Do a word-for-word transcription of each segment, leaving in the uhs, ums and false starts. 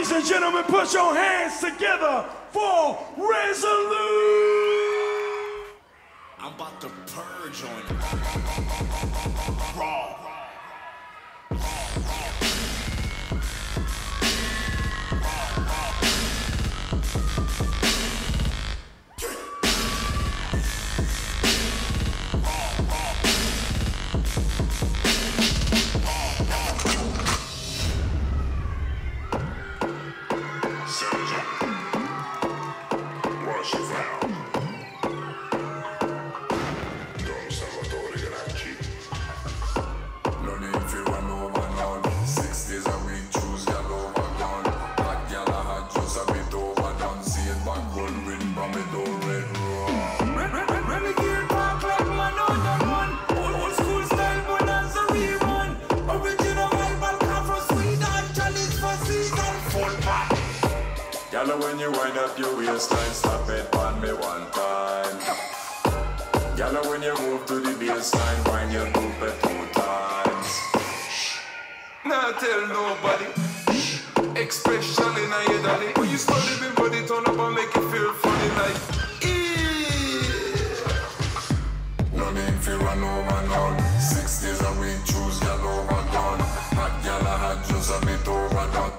Ladies and gentlemen, put your hands together for Resolute. I'm about to purge on you. Raw. Yalla, when you wind up your waistline, stop it on me one time. Yalla, when you move to the baseline, wind your group it two times. Nah, tell nobody. Expression in your daddy. When you study me body, turn up and make you feel funny like yeah. No need for run over none. Six days a week, choose y'all overdone. Hot yalla, hot just a bit overdone.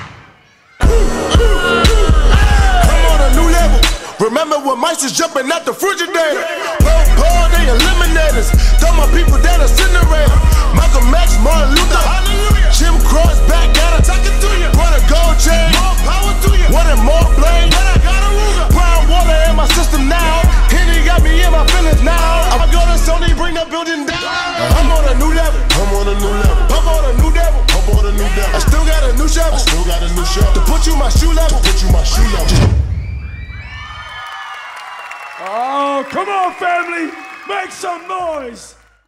Remember when mice was jumping out the Frigidator? Roll ball, they eliminators. Throw my people down incinerator. Malcolm X, Martin Luther, Jim Cross back, got a talking to you. Run a gold chain, more power to you. Wanted more blame, but I got a Ruger. Brown water in my system now. Henny got me in my feelings now. I go to Sony, bring the building down. I'm on a new level. I'm on a new level. I'm on a new devil. I'm on a new devil. I still got a new shovel. I still got a new shovel. To put you my shoe level. To put you my shoe level. Oh, come on, family. Make some noise.